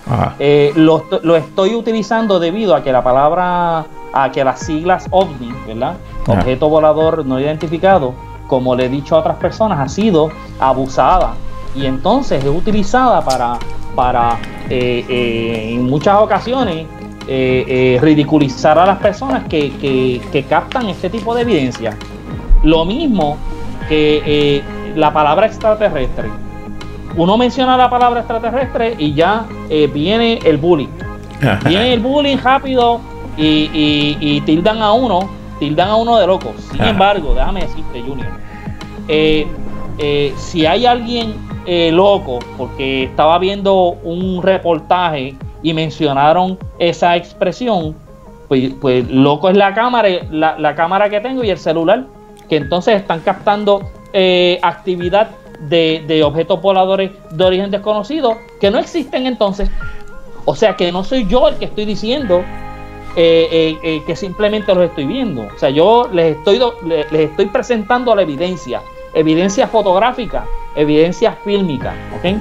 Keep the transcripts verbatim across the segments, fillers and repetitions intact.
Eh, lo, lo estoy utilizando debido a que la palabra, a que las siglas OVNI, ¿verdad? Ajá. Objeto volador no identificado, como le he dicho a otras personas, ha sido abusada y entonces es utilizada para, para eh, eh, en muchas ocasiones eh, eh, ridiculizar a las personas que, que, que captan este tipo de evidencia. Lo mismo que eh, la palabra extraterrestre. Uno menciona la palabra extraterrestre y ya eh, viene el bullying. Viene el bullying rápido y, y, y tildan a uno, tildan a uno de loco. Sin embargo, déjame decirte, Junior, eh, eh, si hay alguien eh, loco, porque estaba viendo un reportaje y mencionaron esa expresión, pues, pues loco es la cámara, la, la cámara que tengo y el celular, que entonces están captando eh, actividad de, de objetos voladores de origen desconocido que no existen entonces. O sea que no soy yo el que estoy diciendo eh, eh, eh, que simplemente los estoy viendo. O sea, yo les estoy, do, les, les estoy presentando la evidencia, evidencia fotográfica, evidencia fílmica, ¿ok?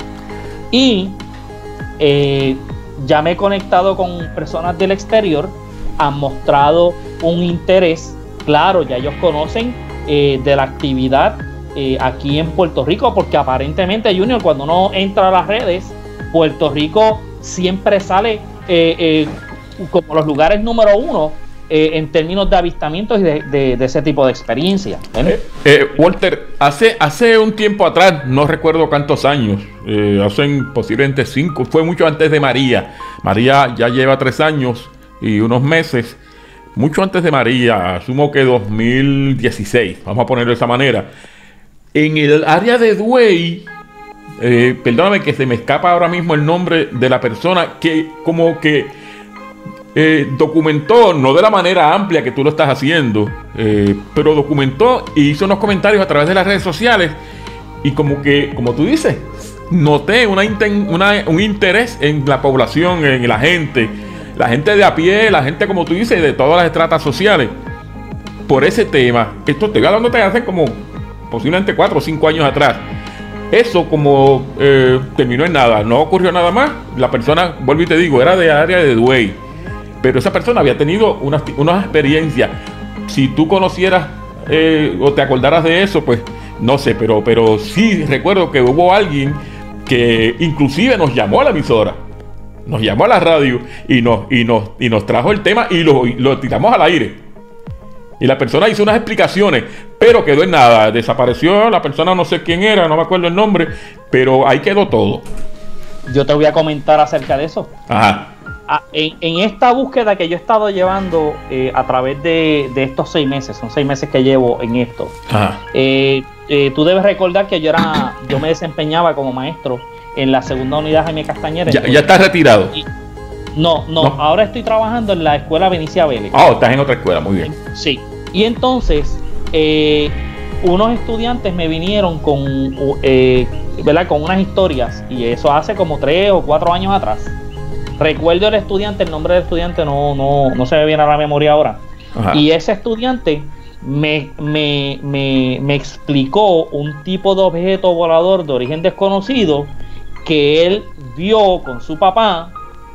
Y eh, ya me he conectado con personas del exterior, han mostrado un interés, claro, ya ellos conocen eh, de la actividad eh, aquí en Puerto Rico, porque aparentemente, Junior, cuando uno entra a las redes, Puerto Rico siempre sale eh, eh, como los lugares número uno eh, en términos de avistamientos y de, de, de ese tipo de experiencia. Eh, eh, Walter, hace, hace un tiempo atrás, no recuerdo cuántos años, eh, hace posiblemente cinco, fue mucho antes de María. María ya lleva tres años y unos meses, mucho antes de María, asumo que dos mil dieciséis, vamos a ponerlo de esa manera. En el área de Dway, Eh, perdóname que se me escapa ahora mismo el nombre de la persona que como que eh, documentó, no de la manera amplia que tú lo estás haciendo, eh, pero documentó y hizo unos comentarios a través de las redes sociales y como que, como tú dices, noté una, una, un interés en la población, en la gente, la gente de a pie, la gente, como tú dices, de todas las estratas sociales, por ese tema. Esto te voy hablando de hace como posiblemente cuatro o cinco años atrás. Eso como eh, terminó en nada, no ocurrió nada más. La persona, vuelvo y te digo, era de área de Dway, pero esa persona había tenido unas una experiencias. Si tú conocieras eh, o te acordaras de eso, pues no sé, pero, pero sí recuerdo que hubo alguien que inclusive nos llamó a la emisora, nos llamó a la radio y nos, y nos, y nos trajo el tema y lo, y lo tiramos al aire. Y la persona hizo unas explicaciones, pero quedó en nada. Desapareció la persona, no sé quién era, no me acuerdo el nombre, pero ahí quedó todo. Yo te voy a comentar acerca de eso. Ajá. En, en esta búsqueda que yo he estado llevando eh, a través de, de estos seis meses, son seis meses que llevo en esto. Ajá. Eh, eh, tú debes recordar que yo era, yo me desempeñaba como maestro en la segunda unidad Jaime Castañeda. Ya, ya estás retirado. Y, no, no, no, ahora estoy trabajando en la escuela Benicia Vélez. Ah, oh, estás en otra escuela, muy bien. Sí. Y entonces, eh, unos estudiantes me vinieron con, eh, ¿verdad? Con unas historias, y eso hace como tres o cuatro años atrás. Recuerdo el estudiante, el nombre del estudiante no, no, no se me viene a la memoria ahora. Ajá. Y ese estudiante me, me, me, me explicó un tipo de objeto volador de origen desconocido que él vio con su papá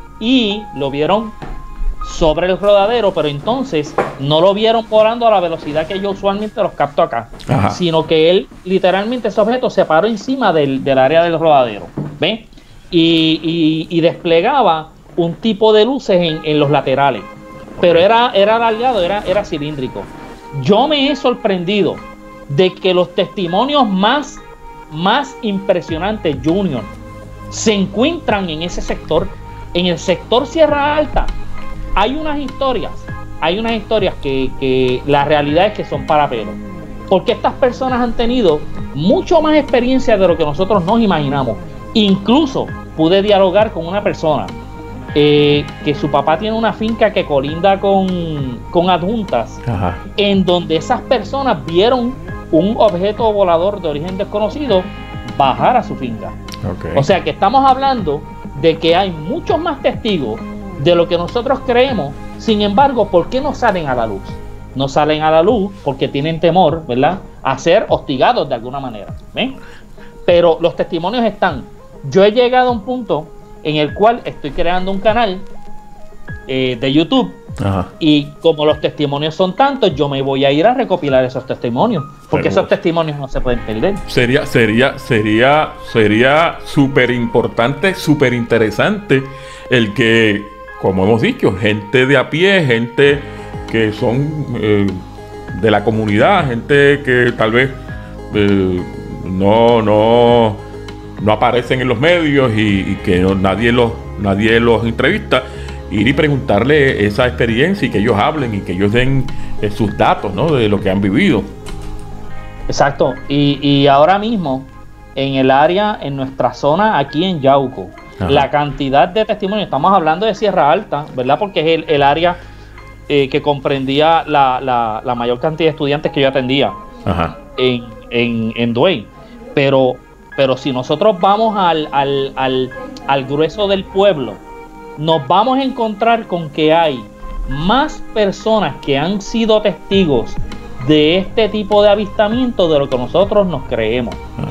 y lo vieron sobre el rodadero, pero entonces no lo vieron volando a la velocidad que yo usualmente los capto acá. Ajá. Sino que él, literalmente, ese objeto se paró encima del, del área del rodadero, ¿ves? Y, y, y desplegaba un tipo de luces en, en los laterales, pero era, era alargado, era, era cilíndrico. Yo me he sorprendido de que los testimonios más, más impresionantes, Junior, se encuentran en ese sector, en el sector Sierra Alta. Hay unas historias, hay unas historias que, que la realidad es que son para pelos, porque estas personas han tenido mucho más experiencia de lo que nosotros nos imaginamos. Incluso pude dialogar con una persona eh, que su papá tiene una finca que colinda con, con adjuntas. Ajá. En donde esas personas vieron un objeto volador de origen desconocido bajar a su finca. Okay. O sea que estamos hablando de que hay muchos más testigos de lo que nosotros creemos. Sin embargo, ¿por qué no salen a la luz? No salen a la luz porque tienen temor, ¿verdad?, a ser hostigados de alguna manera. ¿Ven? Pero los testimonios están. Yo he llegado a un punto en el cual estoy creando un canal eh, de YouTube. Ajá. Y como los testimonios son tantos, yo me voy a ir a recopilar esos testimonios, porque Seguro. esos testimonios no se pueden perder. Sería, sería, sería, sería súper importante, súper interesante el que, como hemos dicho, gente de a pie, gente que son eh, de la comunidad, gente que tal vez eh, no, no, no aparecen en los medios y, y que no, nadie los, nadie los entrevista. Ir y preguntarle esa experiencia y que ellos hablen y que ellos den eh, sus datos, ¿no? De lo que han vivido. Exacto. Y, y ahora mismo, en el área, en nuestra zona, aquí en Yauco, ajá, la cantidad de testimonios, estamos hablando de Sierra Alta, ¿verdad? Porque es el, el área eh, que comprendía la, la, la mayor cantidad de estudiantes que yo atendía, ajá, en, en, en Dwayne. Pero, pero si nosotros vamos al, al, al, al grueso del pueblo, nos vamos a encontrar con que hay más personas que han sido testigos de este tipo de avistamiento de lo que nosotros nos creemos.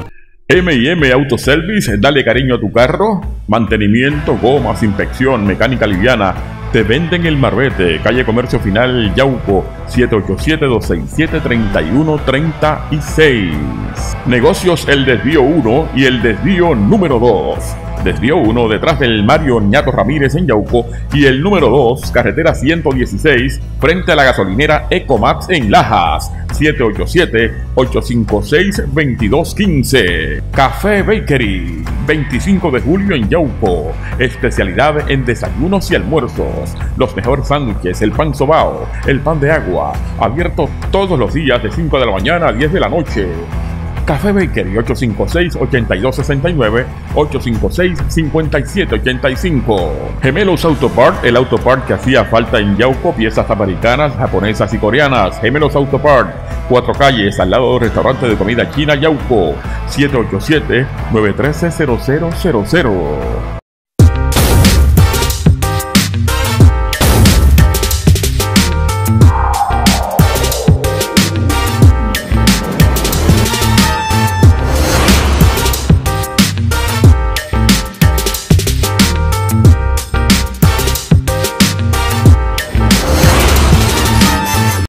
M y M Auto Service, dale cariño a tu carro, mantenimiento, gomas, inspección, mecánica liviana. Te venden el Marbete, calle Comercio Final, Yauco, siete ocho siete, dos seis siete, tres uno tres seis. Negocios El Desvío uno y El Desvío número dos. Desvío uno detrás del Mario Ñato Ramírez en Yauco y el número dos, carretera ciento dieciséis, frente a la gasolinera Ecomax en Lajas, siete ocho siete, ocho cinco seis, dos dos uno cinco. Café Bakery, veinticinco de julio en Yauco, especialidad en desayunos y almuerzos, los mejores sándwiches, el pan sobao, el pan de agua, abierto todos los días de cinco de la mañana a diez de la noche. Café Bakery, ocho cinco seis, ocho dos seis nueve, ocho cinco seis, cinco siete ocho cinco. Gemelos Autopart, el autopart que hacía falta en Yauco, piezas americanas, japonesas y coreanas. Gemelos Autopart, cuatro calles al lado del restaurante de comida china Yauco, siete ocho siete, nueve uno tres, cero cero cero cero.